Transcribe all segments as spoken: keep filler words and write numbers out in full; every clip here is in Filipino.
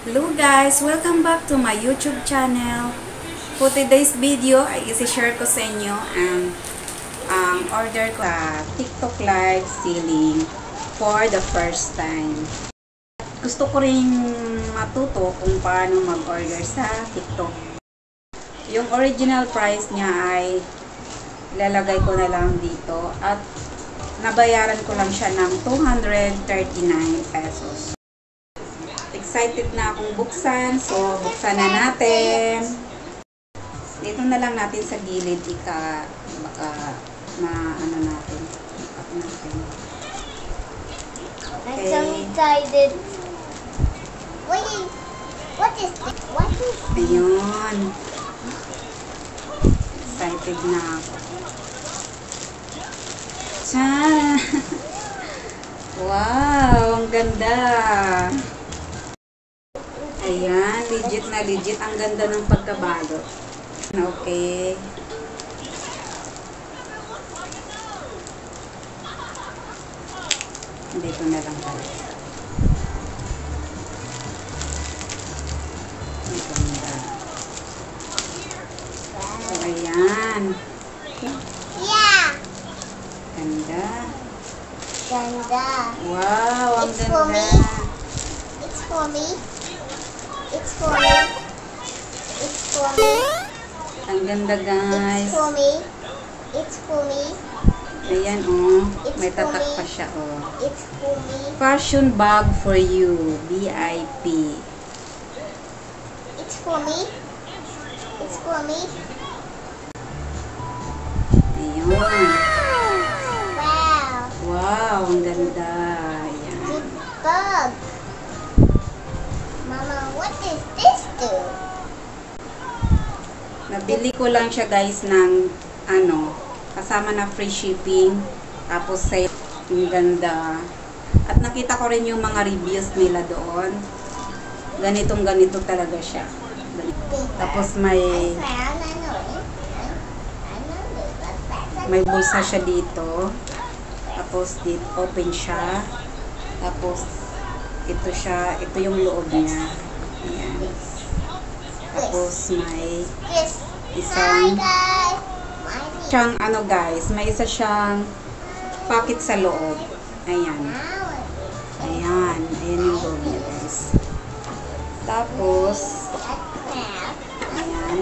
Hello guys! Welcome back to my YouTube channel. For today's video ay isi-share ko sa inyo ang um, order ko sa TikTok live selling for the first time. Gusto ko rin matuto kung paano mag-order sa TikTok. Yung original price niya ay ilalagay ko na lang dito at nabayaran ko lang siya ng two hundred thirty-nine pesos. Excited na akong buksan, so buksan na natin. Dito na lang natin sa gilid, ika baka ma ano natin. natin. Okay. I'm so excited. Wait, what is this? What is this? Ayun. Excited na ako. Tara! Wow, ang ganda! Ayan, legit na legit. Ang ganda ng pagkabalot. Okay. Dito na lang tayo. Ang ganda. So, ayan. Yeah! Ganda. Ganda. Wow, ang It's for ganda. me. It's for me. It's for me. It's for me. Ang ganda, guys. It's for me. It's for me. Ayan, oh. It's May for tatak me. pa siya, oh. It's for me. Fashion bag for you. V I P. It's for me. It's for me. Ayun. Wow. Wow, ang ganda. Ayan. Good bug. Mama, what does this do? Nabili ko lang siya, guys, ng ano, kasama na free shipping. Tapos sale. Ang ganda. At nakita ko rin yung mga reviews nila doon. Ganitong ganito talaga siya. Tapos may may bulsa siya dito. Tapos dito open siya. Tapos ito siya, ito yung loob niya. Ayan. Tapos may isang siyang ano, guys, may isa siyang pocket sa loob. Ayan. Ayan. Ayan yung loob niya, guys. Tapos ayan.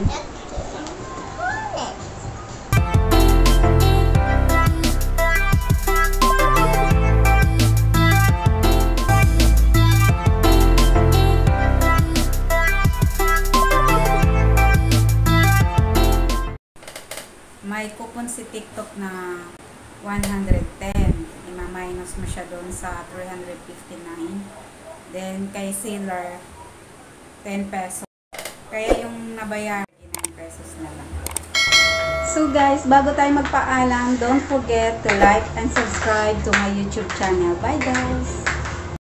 May coupon si TikTok na one hundred ten. Ima-minus mo siya doon sa three hundred fifty-nine. Then, kay seller, ten pesos. Kaya yung nabayaran, nine pesos na lang. So guys, bago tayo magpaalam, don't forget to like and subscribe to my YouTube channel. Bye guys!